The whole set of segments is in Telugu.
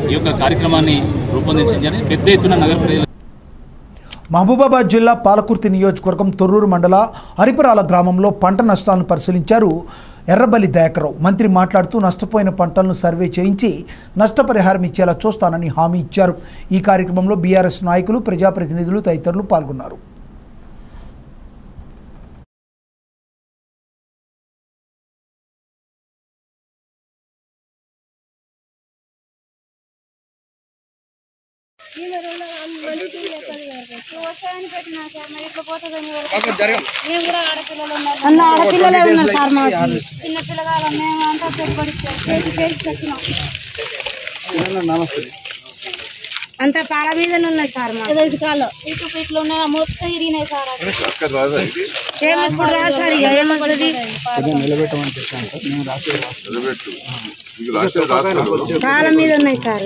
ఈ యొక్క కార్యక్రమాన్ని రూపొందించడం పెద్ద ఎత్తున నగర ప్రజలు. మహబూబాబాద్ జిల్లా పాలకుర్తి నియోజకవర్గం తొర్రూరు మండల హరిపురాల గ్రామంలో పంట నష్టాలను పరిశీలించారు ఎర్రబల్లి దయాకర్రావు. మంత్రి మాట్లాడుతూ నష్టపోయిన పంటలను సర్వే చేయించి నష్టపరిహారం ఇచ్చేలా చూస్తానని హామీ ఇచ్చారు. ఈ కార్యక్రమంలో బీఆర్ఎస్ నాయకులు, ప్రజాప్రతినిధులు తదితరులు పాల్గొన్నారు. అంత పాల మీద ఉన్నాయి సార్ ఇట్లా ఉన్నాయి మొత్తం ఇరిగినాయి సార్. పాల మీద ఉన్నాయి సార్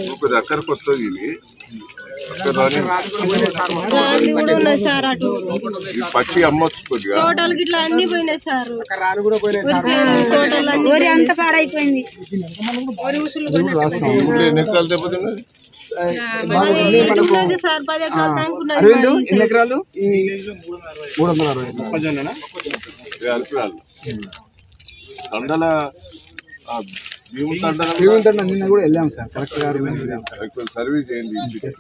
పచ్చి అమ్మొచ్చు టోటల్ గిట్లా అన్ని పోయినాయి సార్. వరి అంత పాడైపోయింది. సార్ 10 ఎకరాలు తండల నిన్న కూడా వెళ్ళాం సార్. కలెక్టర్ గారు సర్వీస్ చేయండి.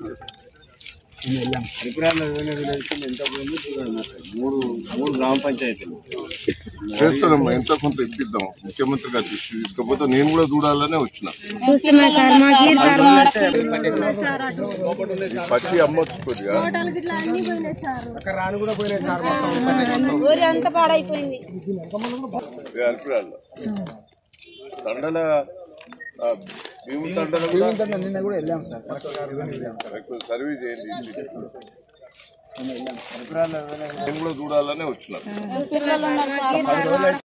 మూడు గ్రామ పంచాయతీలు చేస్తానమ్మా, ఎంతో కొంత ఇప్పిద్దాం. ముఖ్యమంత్రి గారు తీసుకపోతే నేను కూడా చూడాలనే వచ్చిన. పచ్చి అమ్మొచ్చు కొద్దిగా అంత పాడైపోయింది. తండల నిన్న కూడా వెళ్ళాం సార్. కలెక్టర్ గారు సర్వీస్ చేయండి. నేను కూడా చూడాలనే వచ్చిన.